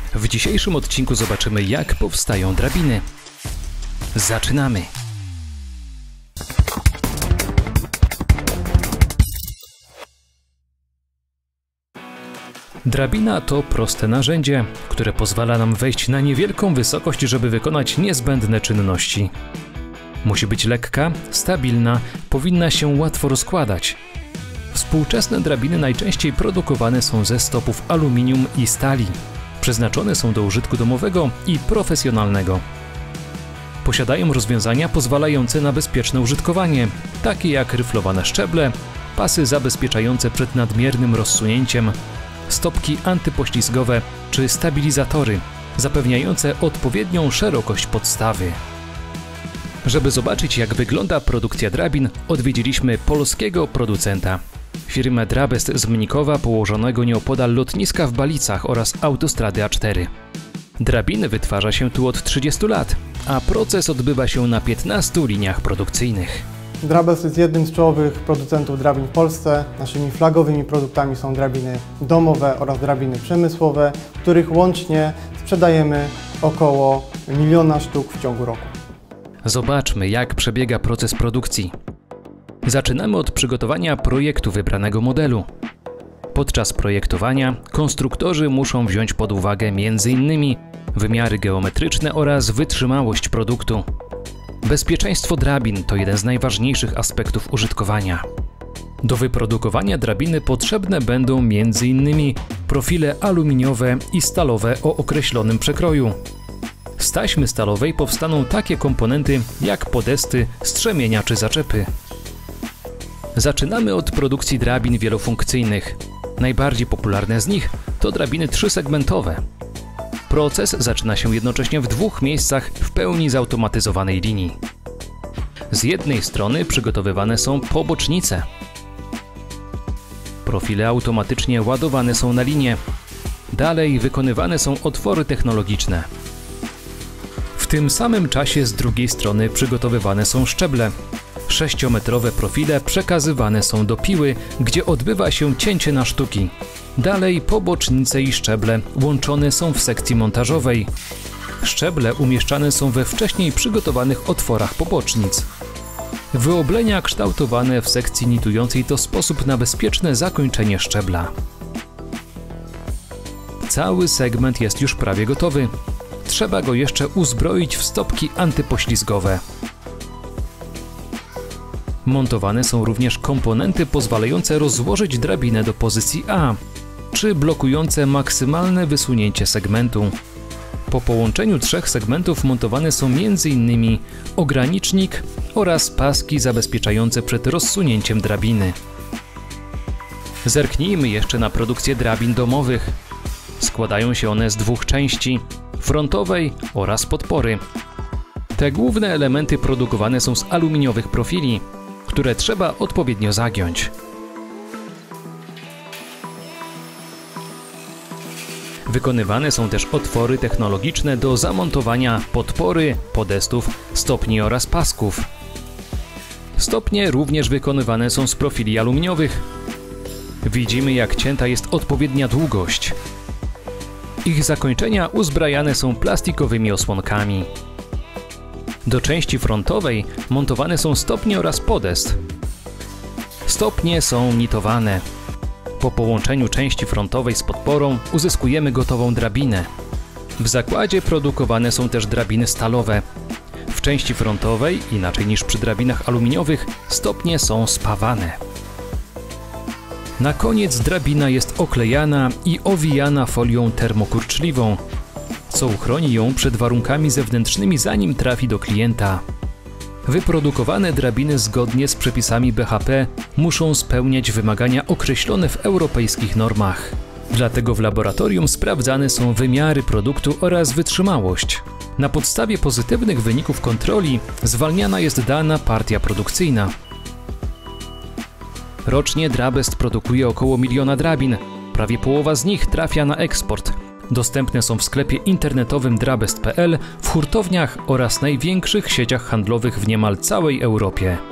W dzisiejszym odcinku zobaczymy, jak powstają drabiny. Zaczynamy! Drabina to proste narzędzie, które pozwala nam wejść na niewielką wysokość, żeby wykonać niezbędne czynności. Musi być lekka, stabilna, powinna się łatwo rozkładać. Współczesne drabiny najczęściej produkowane są ze stopów aluminium i stali. Przeznaczone są do użytku domowego i profesjonalnego. Posiadają rozwiązania pozwalające na bezpieczne użytkowanie, takie jak ryflowane szczeble, pasy zabezpieczające przed nadmiernym rozsunięciem, stopki antypoślizgowe czy stabilizatory, zapewniające odpowiednią szerokość podstawy. Żeby zobaczyć, jak wygląda produkcja drabin, odwiedziliśmy polskiego producenta. Firmę Drabest z Mnikowa, położonego nieopodal lotniska w Balicach oraz autostrady A4. Drabiny wytwarza się tu od 30 lat, a proces odbywa się na 15 liniach produkcyjnych. Drabest jest jednym z czołowych producentów drabin w Polsce. Naszymi flagowymi produktami są drabiny domowe oraz drabiny przemysłowe, których łącznie sprzedajemy około 1 000 000 sztuk w ciągu roku. Zobaczmy, jak przebiega proces produkcji. Zaczynamy od przygotowania projektu wybranego modelu. Podczas projektowania konstruktorzy muszą wziąć pod uwagę m.in. wymiary geometryczne oraz wytrzymałość produktu. Bezpieczeństwo drabin to jeden z najważniejszych aspektów użytkowania. Do wyprodukowania drabiny potrzebne będą m.in. profile aluminiowe i stalowe o określonym przekroju. Z taśmy stalowej powstaną takie komponenty jak podesty, strzemienia czy zaczepy. Zaczynamy od produkcji drabin wielofunkcyjnych. Najbardziej popularne z nich to drabiny trzysegmentowe. Proces zaczyna się jednocześnie w 2 miejscach w pełni zautomatyzowanej linii. Z jednej strony przygotowywane są pobocznice. Profile automatycznie ładowane są na linię. Dalej wykonywane są otwory technologiczne. W tym samym czasie z drugiej strony przygotowywane są szczeble. 6-metrowe profile przekazywane są do piły, gdzie odbywa się cięcie na sztuki. Dalej pobocznice i szczeble łączone są w sekcji montażowej. Szczeble umieszczane są we wcześniej przygotowanych otworach pobocznic. Wyoblenia kształtowane w sekcji nitującej to sposób na bezpieczne zakończenie szczebla. Cały segment jest już prawie gotowy. Trzeba go jeszcze uzbroić w stopki antypoślizgowe. Montowane są również komponenty pozwalające rozłożyć drabinę do pozycji A, czy blokujące maksymalne wysunięcie segmentu. Po połączeniu 3 segmentów montowane są m.in. ogranicznik oraz paski zabezpieczające przed rozsunięciem drabiny. Zerknijmy jeszcze na produkcję drabin domowych. Składają się one z 2 części, frontowej oraz podpory. Te główne elementy produkowane są z aluminiowych profili, które trzeba odpowiednio zagiąć. Wykonywane są też otwory technologiczne do zamontowania podpory, podestów, stopni oraz pasków. Stopnie również wykonywane są z profili aluminiowych. Widzimy, jak cięta jest odpowiednia długość. Ich zakończenia uzbrajane są plastikowymi osłonkami. Do części frontowej montowane są stopnie oraz podest. Stopnie są nitowane. Po połączeniu części frontowej z podporą uzyskujemy gotową drabinę. W zakładzie produkowane są też drabiny stalowe. W części frontowej, inaczej niż przy drabinach aluminiowych, stopnie są spawane. Na koniec drabina jest oklejana i owijana folią termokurczliwą, co uchroni ją przed warunkami zewnętrznymi, zanim trafi do klienta. Wyprodukowane drabiny zgodnie z przepisami BHP muszą spełniać wymagania określone w europejskich normach. Dlatego w laboratorium sprawdzane są wymiary produktu oraz wytrzymałość. Na podstawie pozytywnych wyników kontroli zwalniana jest dana partia produkcyjna. Rocznie Drabest produkuje około 1 000 000 drabin. Prawie połowa z nich trafia na eksport. Dostępne są w sklepie internetowym drabest.pl, w hurtowniach oraz największych sieciach handlowych w niemal całej Europie.